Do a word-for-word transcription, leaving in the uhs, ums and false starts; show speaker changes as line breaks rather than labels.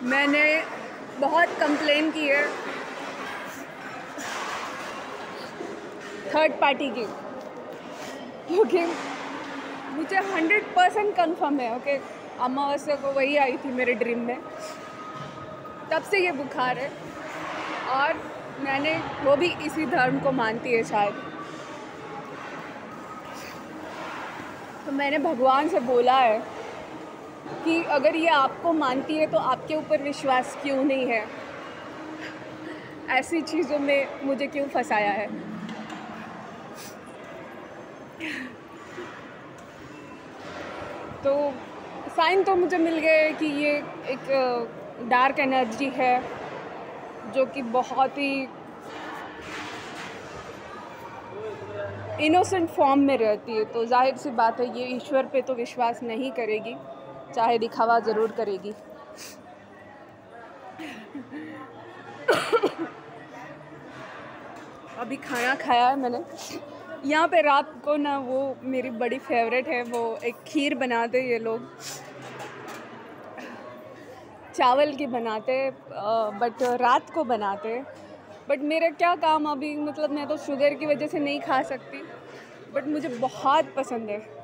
मैंने बहुत कंप्लेन की है थर्ड पार्टी की, क्योंकि मुझे हंड्रेड परसेंट कन्फर्म है ओके अमावस्या को वही आई थी मेरे ड्रीम में, तब से ये बुखार है और मैंने वो भी इसी धर्म को मानती है शायद। तो मैंने भगवान से बोला है कि अगर ये आपको मानती है तो आपके ऊपर विश्वास क्यों नहीं है, ऐसी चीज़ों में मुझे क्यों फंसाया है। तो साइन तो मुझे मिल गए कि ये एक डार्क एनर्जी है जो कि बहुत ही इनोसेंट फॉर्म में रहती है, तो जाहिर सी बात है ये ईश्वर पे तो विश्वास नहीं करेगी, चाहे दिखावा ज़रूर करेगी। अभी खाना खाया है मैंने यहाँ पे रात को ना, वो मेरी बड़ी फेवरेट है, वो एक खीर बनाते ये लोग, चावल की बनाते बट रात को बनाते। बट मेरा क्या काम अभी, मतलब मैं तो शुगर की वजह से नहीं खा सकती, बट मुझे बहुत पसंद है।